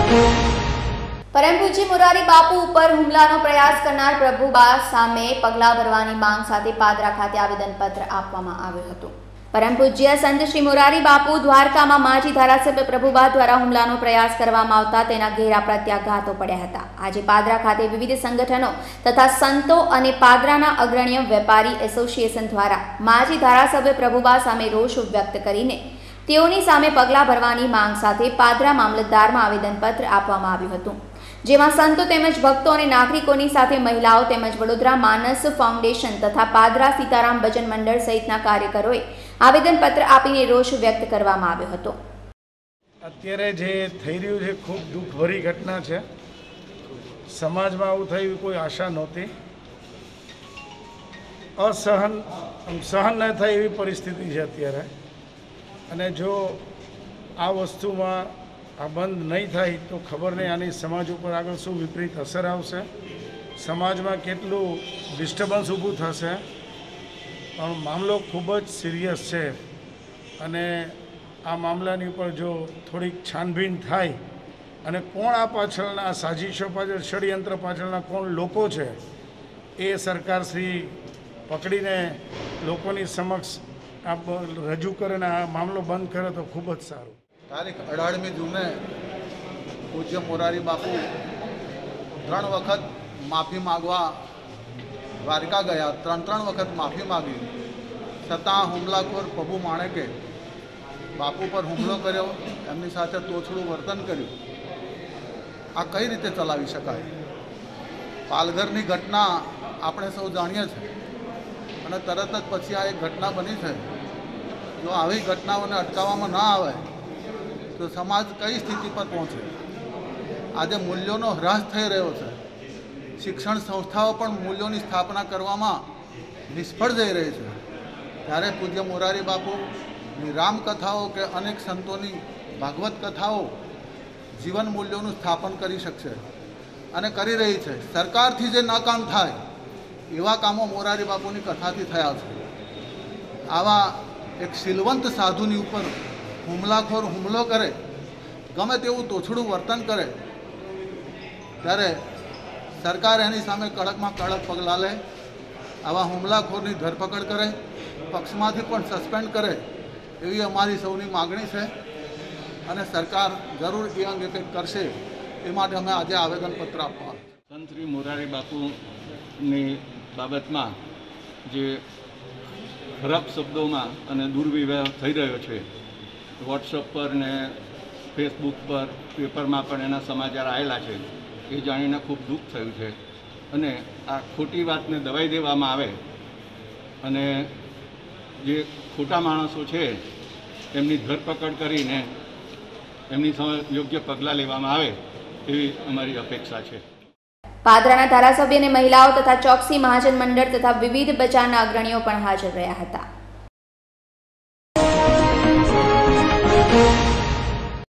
परम पूज्य मोरारी बापू पर हुमलानो प्रयास करनार प्रभुबा सामे पगला भरवानी मांग साथे पादरा खाते आवेदनपत्र आपवामां आव्युं हतुं। परम पूज्य संत श्री मोरारी बापू द्वारकामां माजी धारासभ्य प्रभुबा द्वारा हुमलानो प्रयास करवामां आवता तेना घेरा प्रत्याघातो पड्या हता। आजे पादरा खाते विविध संगठनों तथा संतो अने पादराना अग्रणीय वेपारी एसोसिएशन द्वारा माजी धारासभ्य प्रभुबा सामे रोष व्यक्त करीने तेओनी सामे पगला भरवानी मांग साथे पादरा मामलतदारमां आवेदनपत्र आपवामां आव्युं हतुं। जेमां संतो तेमज भक्तों और नागरिकों साथे महिलाओं तेमज वडोदरा मानस फाउंडेशन तथा पादरा सीताराम भजन मंडल सहितना कार्यकरोए आवेदनपत्र आपीने रोष व्यक्त करवामां आव्यो हतो। अत्यारे जे थई रह्युं छे खूब दुःखभरी घटना छे। समाजमां आवुं थयुं कोई आशा नहोती। सहन न थाय एवी परिस्थिति छे अत्यारे। अने जो आ वस्तुमां आ बंध नहीं थाय तो खबर नहीं आनी समाज पर आगळ शुं विपरीत असर आवशे, समाज में केटलुं डिस्टर्बन्स ऊभुं थशे। पण मामलो खूब ज सीरियस है अने आ मामलानी उपर जो थोड़ी छानबीन थाय अने कोण आ पाछळना साजिशो पाछळ षड्यंत्र पाछळना कोण लोको छे ए सरकारश्री पकड़ीने लोकोनी समक्ष आ रजू करे ने आ मामलो बंद करे तो खूब ज सारुं। तारीख 18મી જૂને પૂજ્ય મોરારી બાપુ 3 વખત માફી માગવા દ્વારકા ગયા। 3 વખત માફી માગી છતાં હુમલાખોર પ્રભુ માણેકે બાપુ પર હુમલો કર્યો, એમની સાથે તોછડું વર્તન કર્યું। આ કઈ રીતે ચલાવી શકાય? પાલઘરની ઘટના આપણે સૌ જાણીએ છીએ અને તરત જ પછી આ એક ઘટના બની છે। જો આવી ઘટનાઓને અટકાવવામાં ન આવે तो समाज कई स्थिति पर पहुँचे। आज मूल्यों ह्रास थई रह्यो छे। शिक्षण संस्थाओं पर मूल्यों की स्थापना करवामां निष्फळ जई रही है। त्यारे पूज्य मोरारी बापू रामकथाओं के अनेक संतों की भागवत कथाओं जीवन मूल्यों स्थापन करी शकशे अने करी रही है। सरकार थी जे न काम थाय एवा कामों मोरारी बापूनी कथाथी थया छे। आवा एक शीलवंत साधुनी उपर हुमलाखोर हुमलो करे, गमे तेवुं तोछड़ुं वर्तन करे त्यारे सरकार एनी सामे कड़कमां कड़क पगलां ले। आवा हुमलाखोरनी धरपकड़ करे, पक्षमांथी पण सस्पेन्ड करे एवी अमारी सौनी मागणी छे अने सरकार जरूर ए अंगे कंईक करशे ए माटे अमे आजे आवेदनपत्र आपवा। संत श्री मोरारी बापूनी बाबतमां जे खराब शब्दों में दुर्व्यवहार थई रह्यो छे, व्हाट्सएप पर ने फेसबुक पर पेपर में पण एना समाचार आवेला है। ये जाणीने खूब दुख थयुं छे अने आ खोटी वातने दबाई देवामां आवे अने जे खोटा माणसो छे एमनी धरपकड़ करीने एमनी सामे योग्य पगलां लेवामां आवे एवी अमारी अपेक्षा छे। पादराना धारासभ्य ने महिलाओं तथा चौकसी महाजन मंडल तथा विविध बजारना अग्रणीओ पण हाजर रह्या हता।